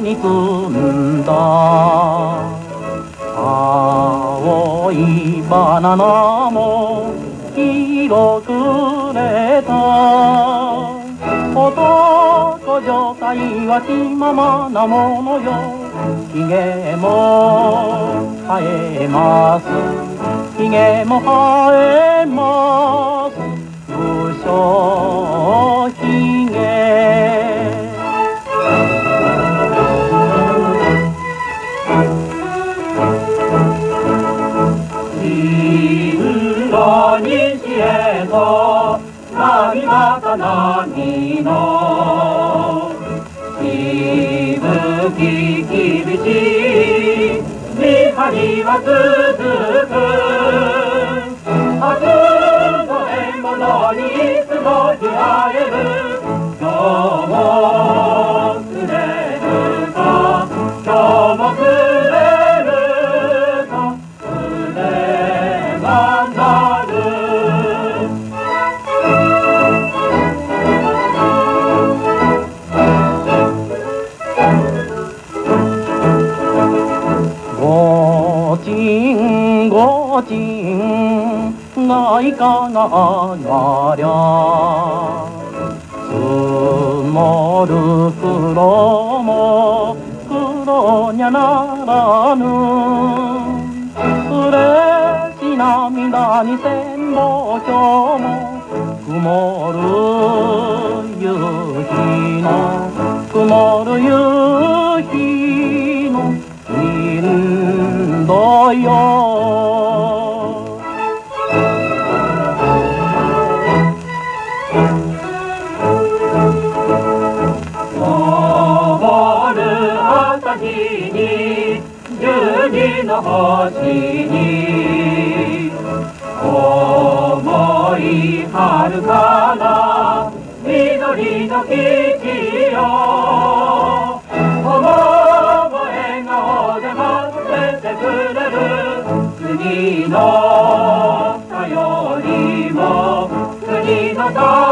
に積んだ青いバナナも広くれた。男女会は気ままなものよ。ひげも生えます、ひげも生えます、武将ひげ。進路西へと波ま波のしぶき厳しい見張りは続く。明日の獲物にいつも出会える。今日も釣れるか、今日も釣れるか、釣ればなる。ごちんごちん外貨が上がりゃ積もる黒も黒にゃならぬ。嬉し涙に千本帳も曇る夕日の曇る夕日のインドよ。昇る朝日に十二の星に思いはるかな緑の基地よ。思う笑顔で待っててくれる。国の頼りも国の頼り